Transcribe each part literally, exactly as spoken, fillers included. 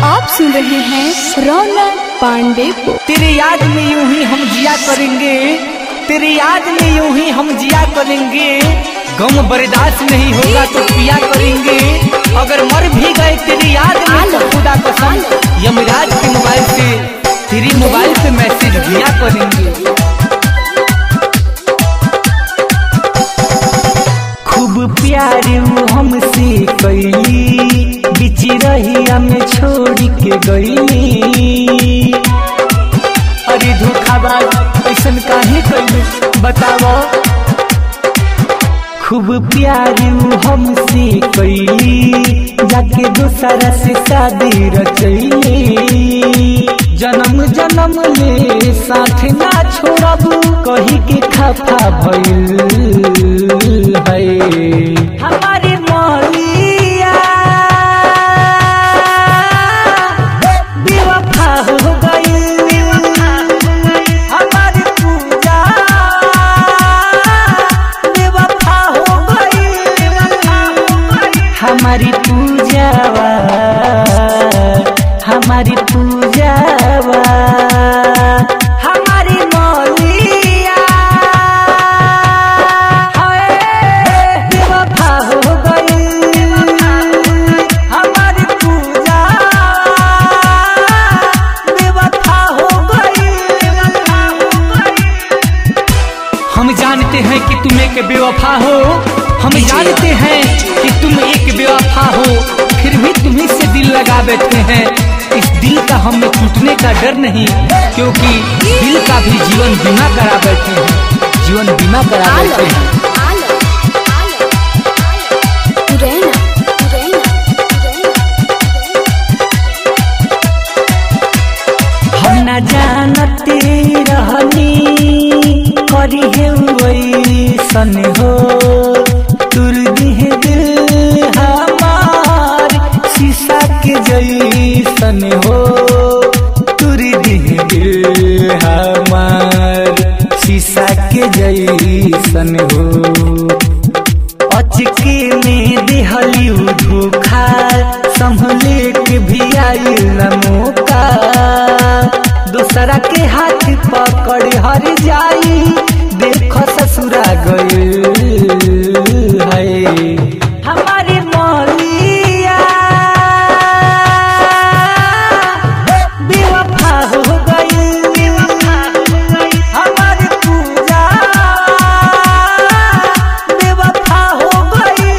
आप सुन रहे हैं रौनक पांडे को। तेरे याद में यूं ही हम जिया करेंगे, तेरे याद में यूं ही हम जिया करेंगे। गम बर्दाश्त नहीं होगा तो पिया करेंगे। अगर मर भी गए तेरी याद में तो खुदा कसम यमराज के मोबाइल से तेरी मोबाइल पे मैसेज दिया करेंगे। खूब प्यार हमसे कैली, बिच रहिया में छोड़ के गईली। अरे धोखाबाज ऐसन काहे कैली बताओ। खूब प्यार हमसे कैली, जाके दूसरा से शादी रचैली। जन्म जन्म ले साथ ना छोड़ब कही के खफा भइल है। हमारी मौलिया बेवफा हो गई, हमारी पूजा बेवफा हो गई। हमारी पूजावा हमारी पूजावा हमारी मौलिया बेवफा हो गई। हमारी पूजा बेवफा हो गई। हम जानते हैं कि तुम एक बेवफा हो, हम जानते हैं कि तुम एक बेवफा हो, फिर भी तुम्हीं से दिल लगा बैठे हैं। इस दिल का हमें टूटने का डर नहीं, क्योंकि दिल का भी जीवन बीमा करा बैठे हैं, जीवन बीमा करा बैठे हैं। हम न जानते रहनी करी है वैसन हो, तुर दिह दिल हमार शीशा के जैसन हो। तुर दिह दिल हमार शीशा के जैसन हो। अचके में देहली धोखा, संभले के भी आइल न मौका। दूसरा के हाथ पकड़ हर जाई, देखो ससुरा गइल है। हमारी मौलिया बेवफा हो गई। हमारी पूजा बेवफा हो गई।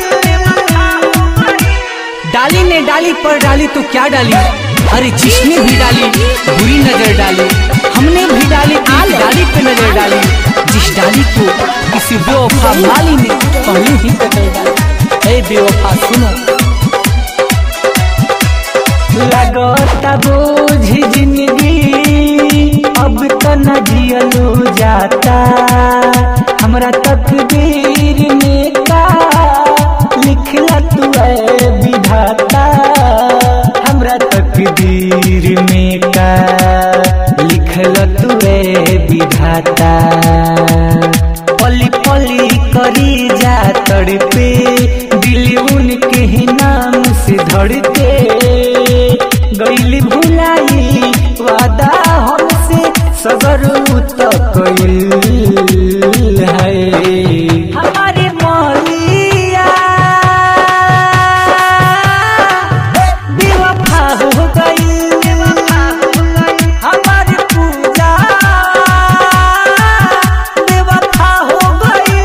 डाली ने डाली पर डाली तो क्या डाली, अरे जिसने भी डाली बुरी नजर डाली। हमने भी डाली एक डाली पे नजर डाली, जिस डाली को किसी बेवफा माली ने पहले ही कतर डाली। ए बेवफा सुनो, लगता बोझ जिंदगी अब तो न जियलो जाता। हमरा तकदीर में का लिखला तू है विधाता। हमरा तकदीर में का लिखला तू है विधाता। पली पली करी जा तड़पे, दिल उनके ही नाम से धड़के। गईली भुलाई वादा हमसे सगर तक है। हमारी मौलिया बेवफा हो गई। हमारी पूजा बेवफा हो गई।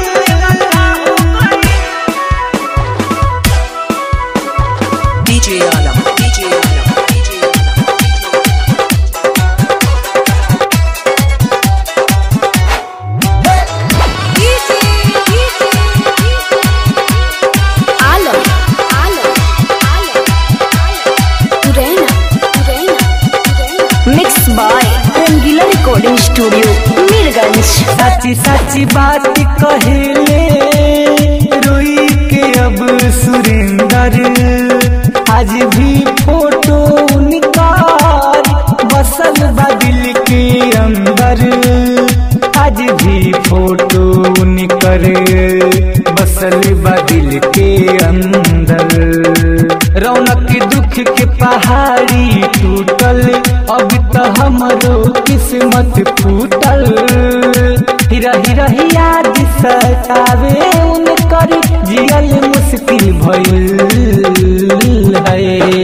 DJ Alam, DJ Alam, DJ Alam Alam mix by Rangeela recording studio Mirganj. सच्ची सच्ची बात कहेले रोई के अब सुरेंदर। आज भी फोटो निकाल बसल बा दिल के अंदर। आज भी फोटो निकर बसल बा दिल के अंदर। रौनक दुख के पहाड़ साड़ी टूटल, अब तो हमरो किस्मत फूटल। रही रही याद सतावे उनकर, जियल मुश्किल भइल है।